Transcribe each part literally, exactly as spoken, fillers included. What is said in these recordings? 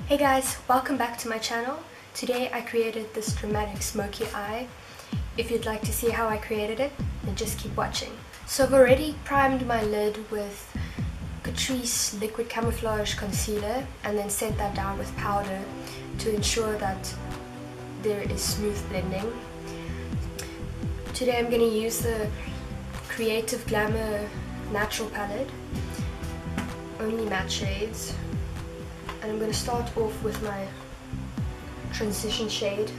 Hey guys, welcome back to my channel. Today I created this dramatic smoky eye. If you'd like to see how I created it, then just keep watching. So I've already primed my lid with Catrice Liquid Camouflage Concealer and then set that down with powder to ensure that there is smooth blending. Today I'm going to use the Creative Glamour Natural Palette, only matte shades. And I'm going to start off with my transition shade,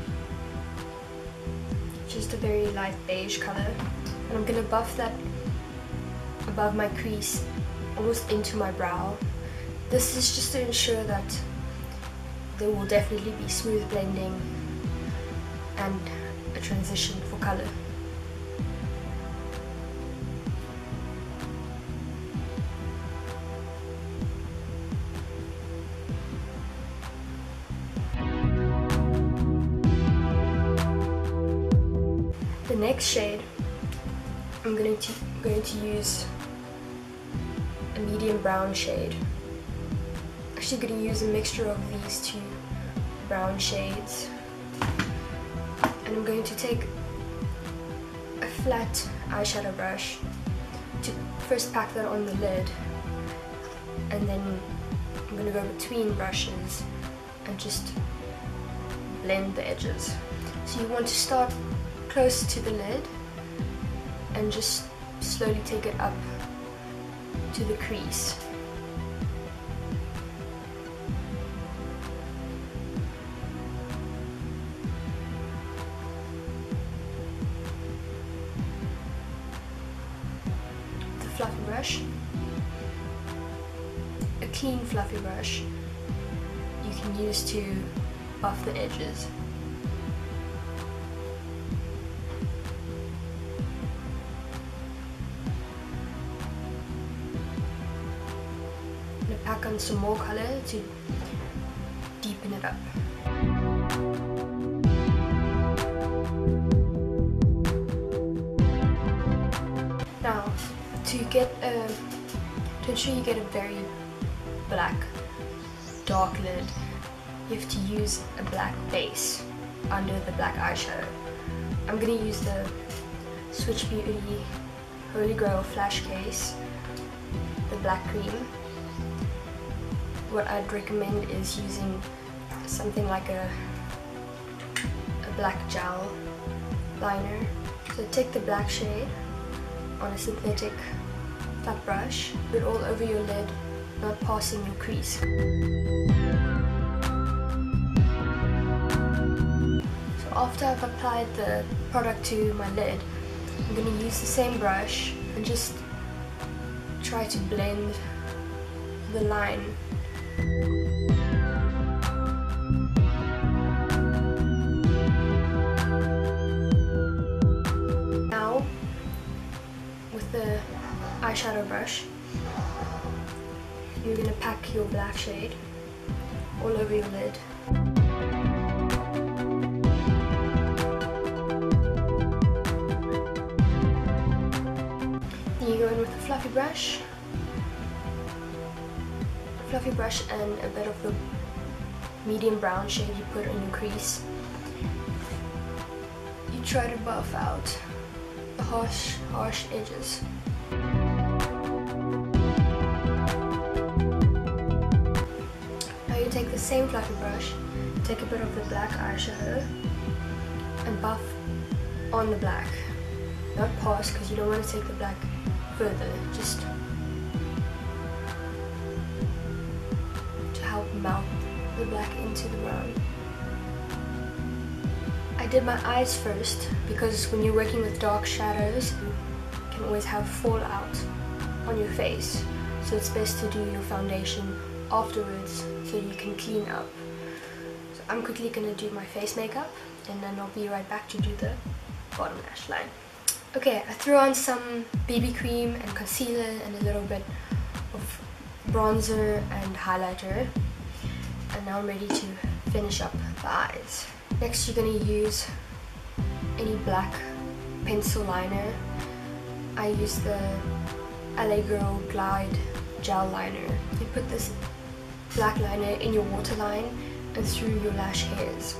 just a very light beige color, and I'm going to buff that above my crease, almost into my brow. This is just to ensure that there will definitely be smooth blending and a transition for color. The next shade, I'm going to, going to use a medium brown shade. Actually going to use a mixture of these two brown shades. And I'm going to take a flat eyeshadow brush to first pack that on the lid. And then I'm going to go between brushes and just blend the edges. So you want to start close to the lid and just slowly take it up to the crease. The fluffy brush, a clean fluffy brush, you can use to buff the edges. Pack on some more color to deepen it up. Now, to get a, to ensure you get a very black, dark lid, you have to use a black base under the black eyeshadow. I'm going to use the Switch Beauty Holy Grail Flash Case, the black cream. What I'd recommend is using something like a, a black gel liner. So take the black shade on a synthetic flat brush, put it all over your lid, not passing your crease. So after I've applied the product to my lid, I'm going to use the same brush and just try to blend the line. Now, with the eyeshadow brush, you're going to pack your black shade all over your lid. Then you go in with a fluffy brush. Fluffy brush and a bit of the medium brown shade you put on your crease. You try to buff out the harsh, harsh edges. Now you take the same fluffy brush, take a bit of the black eyeshadow and buff on the black. Not pass, because you don't want to take the black further, just help melt the black into the brown. I did my eyes first because when you're working with dark shadows, you can always have fallout on your face. So it's best to do your foundation afterwards so you can clean up. So I'm quickly going to do my face makeup and then I'll be right back to do the bottom lash line. Okay, I threw on some B B cream and concealer and a little bit of bronzer and highlighter, and now I'm ready to finish up the eyes. Next you're going to use any black pencil liner. I use the L A Girl Glide gel liner. You put this black liner in your waterline and through your lash hairs.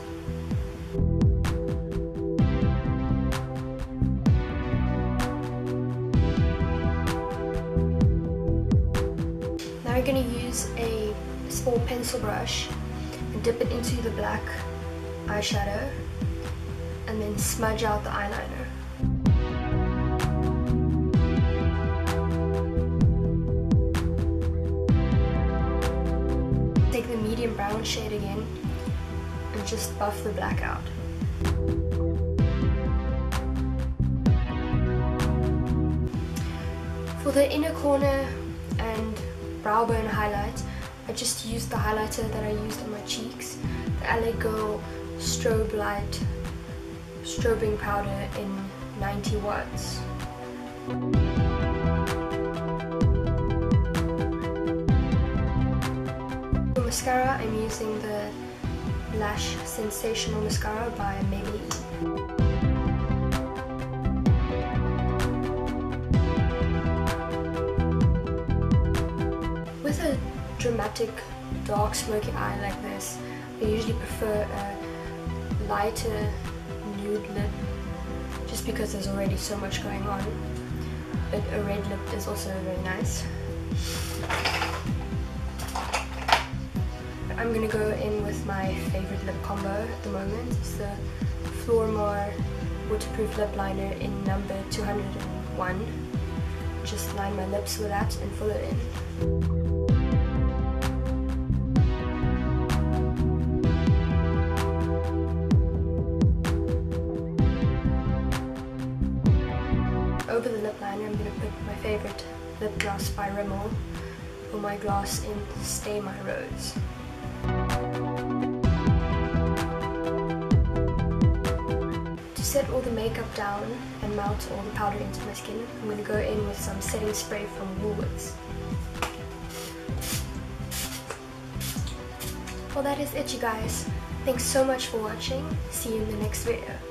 Now you're going to use a small pencil brush and dip it into the black eyeshadow and then smudge out the eyeliner. Take the medium brown shade again and just buff the black out. For the inner corner and brow bone highlight, I just used the highlighter that I used on my cheeks, the L A Girl Strobe Light Strobing Powder in ninety watts. For mascara, I'm using the Lash Sensational Mascara by Maybelline. With a dramatic dark smoky eye like this, I usually prefer a lighter nude lip just because there's already so much going on, but a red lip is also very nice. I'm gonna go in with my favorite lip combo at the moment. It's the Flormar Waterproof Lip Liner in number two hundred one. Just line my lips with that and fill it in. Over the lip liner, I'm going to put my favorite lip gloss by Rimmel for my gloss in Stay My Rose. To set all the makeup down and melt all the powder into my skin, I'm going to go in with some setting spray from Woolworths. Well, that is it, you guys. Thanks so much for watching. See you in the next video.